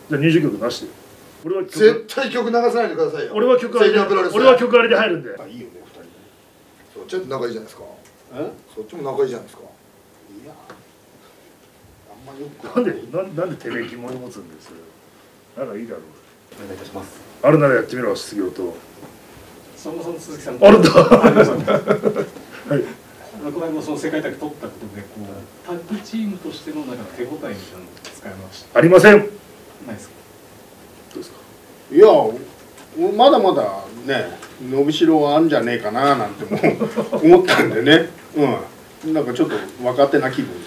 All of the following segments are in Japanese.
じゃあ入場曲なしで。俺は絶対曲流さないでくださいよ。 俺は曲ありで入るんで。 いいよね、2人ね。そっちは仲いいじゃないですか。そっちも仲いいじゃないですか。いや、あんまよくなんでてめえ疑問に持つんですよ。仲いいだろう。 お願いいたします。 あるならやってみろ、失業と。 そもそも鈴木さん。 あるんだ。 はい。この間その世界タッグ取ったことで、こうタッグチームとしてのなんか手応えみたいなの使いました。 ありません。 ないですか。 どうですか。 いや、まだまだね、伸びしろはあるんじゃねえかななんても思ったんでね。なんかちょっと若手な気分。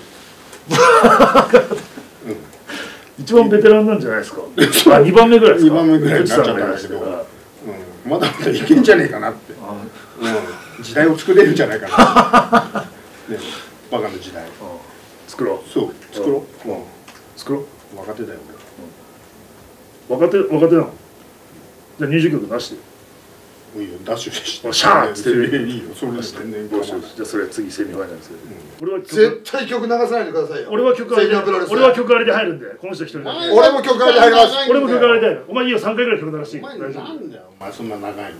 一番ベテランなんじゃないですか。あ、2番目ぐらいですか。 2番目ぐらいになっちゃったんだけど、まだまだいけんじゃねえかなって。時代を作れるんじゃないかな。ね、バカの時代。 作ろう。 そう、作ろう。 作ろう。 若手だよ。 若手なの。じゃあ入場曲なしで。 いいよ、ダッシュして。 シャーって。 いいよ、それ全然。 じゃあそれ次セミファイナルですよ。 俺は絶対曲流さないでくださいよ。 俺は曲ありで入るんで、この人一人。 俺も曲ありで入ります。 俺も曲ありで。お前いいよ、3回ぐらい曲流していい。 なんだよ、お前そんな長いの。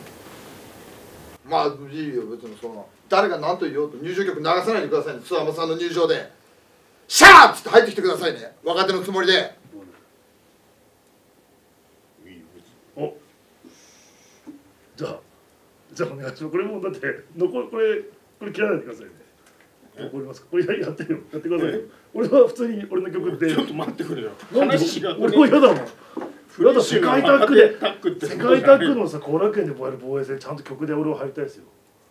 まあいいよ、別にその誰が何と言おうと入場曲流さないでくださいね。諏訪間さんの入場でシャーッつって入ってきてくださいね。若手のつもりで。 じゃあお願いします。これもだってこれ切らないでくださいね。残りますか。これやってくださいよ。俺は普通に俺の曲で。 ちょっと待ってくれよ。 俺も嫌だもん。やだ、世界タッグのさ、後楽園でやる防衛戦ちゃんと曲で俺は入りたいですよ。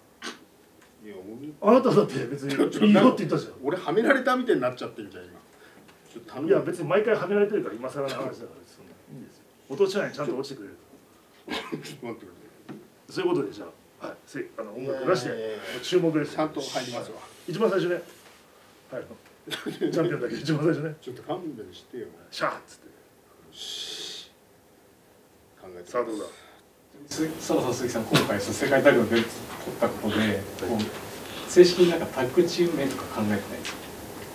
あなただって別にいいよって言ったじゃん。 俺はめられたみたいになっちゃってるじゃん今。 いや別に毎回はめられてるから今更の話だからそんないいんですよ。落としないちゃんと落ちてくれる。 ちょっと待ってくれ。 そういうことでじゃあ、はい、音楽出して注目です。 ちゃんと入りますわ。 一番最初ね。はい。チャンピオンだけ一番最初ね。 ちょっと勘弁してよ。 シャーッつって。 考えて。 さあどうだ。 鈴木さん今回世界タッグのベルト取ったことで、正式になんかタッグチーム名とか考えてないですか。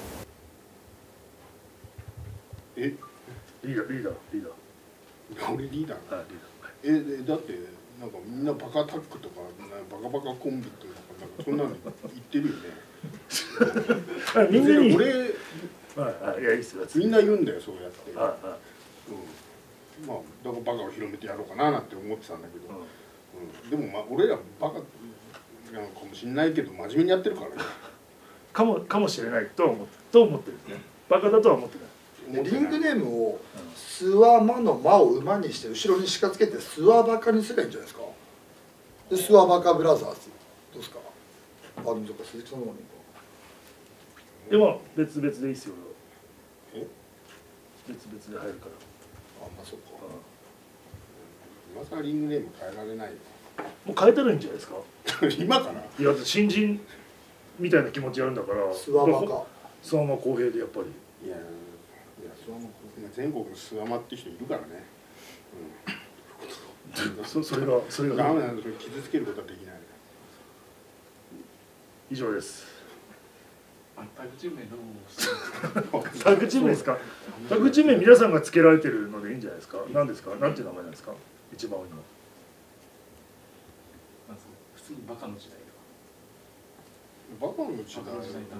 リーダー。 俺リーダー。 はいリーダー。 だってなんかみんなバカタッグとかバカコンビとかなんかそんなの言ってるよね。 みんなに俺いやいいっすよ。 みんな言うんだよそうやって。まあだからバカを広めてやろうかななんて思ってたんだけど、でもまあ俺らバカなのかもしれないけど真面目にやってるからね。 かもしれないと思ってるんですね。バカだとは思ってない。 リングネームを諏訪間の間を馬にして後ろに鹿つけて諏訪バカにすればいいんじゃないですか。で諏訪バカブラザーズどうですか。あでもそっか鈴木さんの方にでも別々でいいっすよ。別々で入るから。 あまあそっか。 今更リングネーム変えられないよ。 もう変えたらいいんじゃないですか。 今から。 いや新人みたいな気持ちやるんだから。 諏訪バカ。 諏訪間公平でやっぱり。 いや全国の諏訪間って人いるからね。 それがダメなんだ。それ傷つけることはできない。 以上です。 タッグチーム名どうタッグチームですか。タッグチーム名皆さんが付けられてるのでいいんじゃないですか。何ですか。なんていう名前なんですか。一番多いのは。 普通にバカの時代バカの時代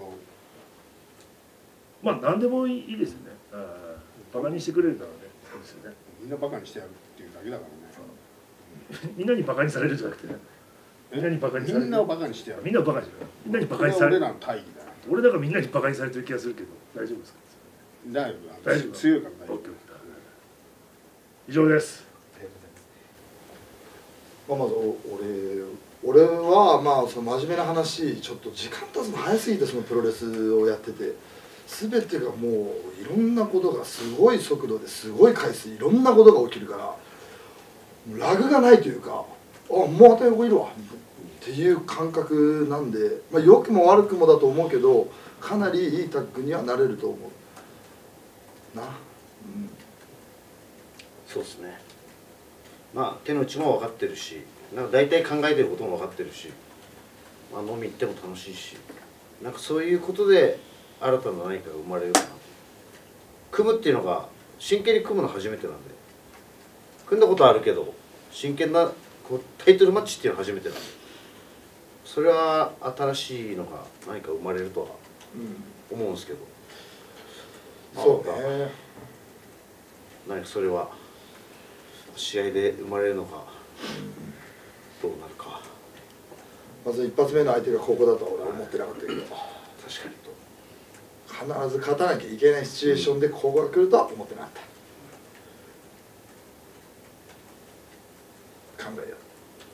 まあ何でもいいですよね。バカにしてくれるからね。そうですよね。 みんなバカにしてやるっていうだけだからね。 みんなにバカにされるじゃなくてね。みんなにバカにされる。 みんなをバカにしてやる。 みんなをバカにしてる。みんなにバカにされる。 俺らの大義だ。 俺なんかみんなにバカにされてる気がするけど大丈夫ですか。 大丈夫。強いから大丈夫。 以上です。 まず俺はまあその真面目な話ちょっと時間経つの早すぎてそのプロレスをやってて全てがもういろんなことがすごい速度ですごい回数いろんなことが起きるからラグがないというかもうまた横いるわっていう感覚なんで、まあ、良くも悪くもだと思うけどかなりいいタッグにはなれると思うな。 そうですね。まあ手の内も分かってるしなんか大体考えてることも分かってるし、まあ、飲み行っても楽しいしなんかそういうことで新たな何かが生まれるかなと。組むっていうのが真剣に組むの初めてなんで、組んだことはあるけど真剣なこうタイトルマッチっていうのは初めてなんで、それは新しいのが何か生まれるとは思うんですけど、 そうね。 何かそれは試合で生まれるのかどうなるか。 まず一発目の相手がここだとは俺は思ってなかったけど、 確かにと。 必ず勝たなきゃいけないシチュエーションでここが来るとは思ってなかった。考えよ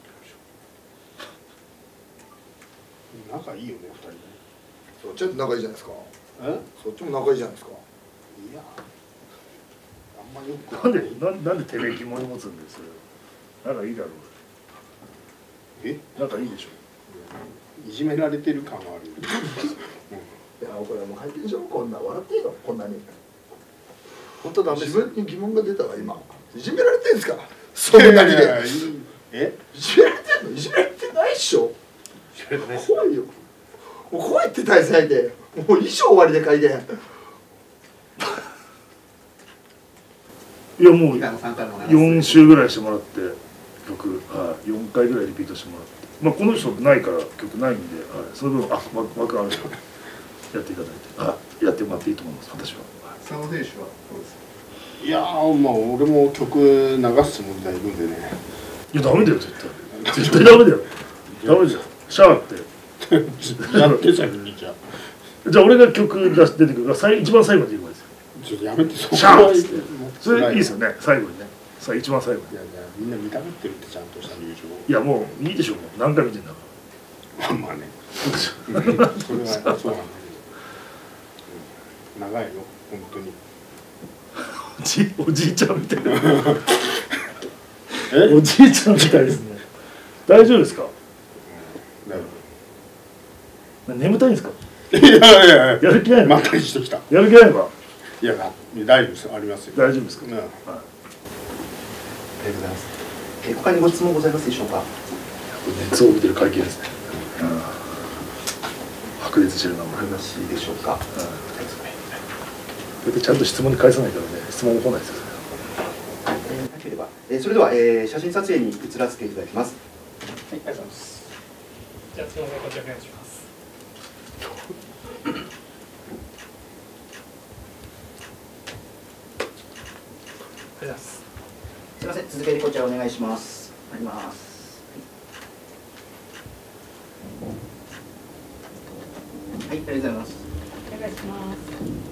う。 仲いいよね、2人ね。 そっちは仲いいじゃないですか。 え？ そっちも仲いいじゃないですか。 いや、あんまよくなんでてめえ疑問に持つんですよ。仲いいだろう。仲いいでしょ。 いじめられてる感はあるよ。 いやこれはもう入ってるでしょ。こんな笑っていいのこんなに。 本当ダメです自分に疑問が出たわ今。いじめられてんすか。そんなにで。 え？ いじめられてんの？いじめられてないっしょ。怖いよ。もう怖いって対戦相手。もう衣装終わりで書いて。 いやもう4週ぐらいしてもらって曲、4回ぐらいリピートしてもらって、まあこの人ないから曲ないんで、その分枠あるからやっていただいて、やってもらっていいと思います私は。 佐野選手はどうですか。 いやー、まあ俺も曲流すつもりでいるんでね。 いやダメだよ絶対ダメだよ。ダメだよ。シャーってやって先にじゃあ。 じゃあ俺が曲出てくるから一番最後まで言うですよ。 ちょっとやめてそこシャーッつってそれいいですよね最後にね。さあ一番最後に。 いやみんな見たがってるってちゃんとした入場。 いやもういいでしょうもう何回見てんだかまあね。 そうでしょ。 それはそうなんだけど。長いよ本当に。 おじいちゃんみたいな。 え？ おじいちゃんみたいですね。大丈夫ですか？眠たいんですか？ いややる気ないの？ まったりしてきた。 やる気ないのか？ いや大丈夫ですありますよ。 大丈夫ですか？ うん。 ありがとうございます。他にご質問ございますでしょうか。 熱を帯びてる会見ですね。白熱してるな。 お話でしょうか。 こうやってちゃんと質問に返さないからね、質問も来ないですよ。 なければ、それでは、写真撮影に移らせていただきます。 はい、ありがとうございます。じゃあ、すみません、こちらお願いします。ありがとうございます。 すみません、続けてこちらお願いします。あります。はい、ありがとうございます。 お願いします。